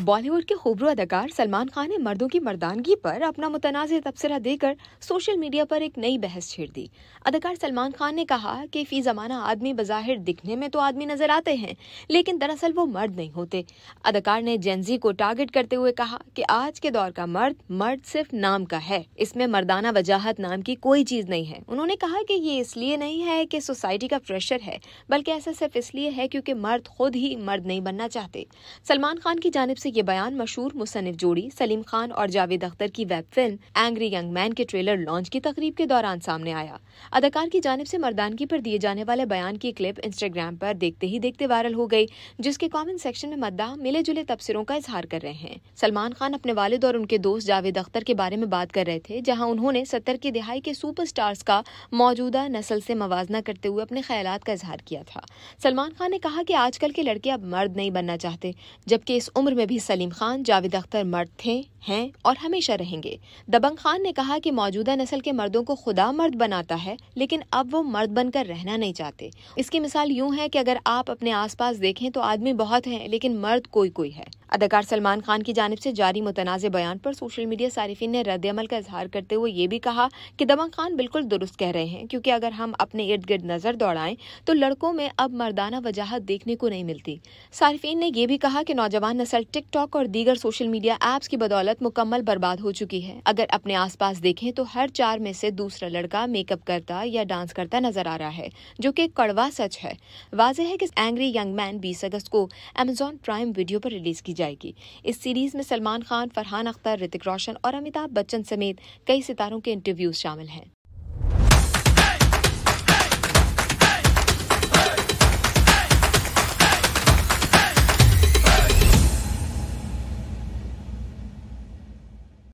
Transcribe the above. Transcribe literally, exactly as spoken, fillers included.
बॉलीवुड के खूबरू अदाकार सलमान खान ने मर्दों की मर्दानगी पर अपना मुतनाज़िर तबसरा देकर सोशल मीडिया पर एक नई बहस छेड़ दी। अदाकार सलमान खान ने कहा कि फी जमाना आदमी बज़ाहिर दिखने में तो आदमी नजर आते हैं, लेकिन दरअसल वो मर्द नहीं होते। अदाकार ने जेनजी को टारगेट करते हुए कहा कि आज के दौर का मर्द मर्द सिर्फ नाम का है, इसमें मर्दाना वजाहत नाम की कोई चीज नहीं है। उन्होंने कहा कि ये इसलिए नहीं है कि सोसाइटी का प्रेशर है, बल्कि ऐसा सिर्फ इसलिए है क्योंकि मर्द खुद ही मर्द नहीं बनना चाहते। सलमान खान की जानिब से ये बयान मशहूर मुसन्निफ जोड़ी सलीम खान और जावेद अख्तर की web film Angry Young Man के ट्रेलर लॉन्च की तकरीब के दौरान सामने आया। अदाकार की जानिब से मर्दानगी पर दिए जाने वाले बयान की क्लिप इंस्टाग्राम पर देखते ही देखते वायरल हो गई, जिसके कमेंट सेक्शन में मद्दाह मिले जुले तबसरों का इजहार कर रहे हैं। सलमान खान अपने वालिद और उनके दोस्त जावेद अख्तर के बारे में बात कर रहे थे, जहां उन्होंने सत्तर की दिहाई के सुपरस्टार्स का मौजूदा नस्ल से मवाजना करते हुए अपने ख्यालात का इजहार किया था। सलमान खान ने कहा कि आजकल के लड़के अब मर्द नहीं बनना चाहते, जबकि इस उम्र में भी सलीम खान, जावेद अख्तर मर्द थे, हैं और हमेशा रहेंगे। दबंग खान ने कहा कि मौजूदा नस्ल के मर्दों को खुदा मर्द बनाता है, लेकिन अब वो मर्द बनकर रहना नहीं चाहते। इसकी मिसाल यूं है कि अगर आप अपने आसपास देखें तो आदमी बहुत हैं, लेकिन मर्द कोई कोई है। अदाकार सलमान खान की जानिब से जारी मुतनाज़े बयान पर सोशल मीडिया सारिफिन ने रद्द अमल का इजहार करते हुए ये भी कहा कि दबंग खान बिल्कुल दुरुस्त कह रहे हैं, क्योंकि अगर हम अपने इर्द गिर्द नजर दौड़ाएं तो लड़कों में अब मर्दाना वजाहत देखने को नहीं मिलती। सारिफिन ने यह भी कहा कि नौजवान नस्ल टिकटॉक और दीगर सोशल मीडिया ऐप्स की बदौलत मुकम्मल बर्बाद हो चुकी है। अगर अपने आसपास देखें तो हर चार में से दूसरा लड़का मेकअप करता या डांस करता नजर आ रहा है, जो कि कड़वा सच है। वाज़ेह है कि एंग्री यंग मैन बीस अगस्त को अमेज़ॉन प्राइम वीडियो पर रिलीज की जाएगी। इस सीरीज में सलमान खान, फरहान अख्तर, ऋतिक रोशन और अमिताभ बच्चन समेत कई सितारों के इंटरव्यूज शामिल हैं।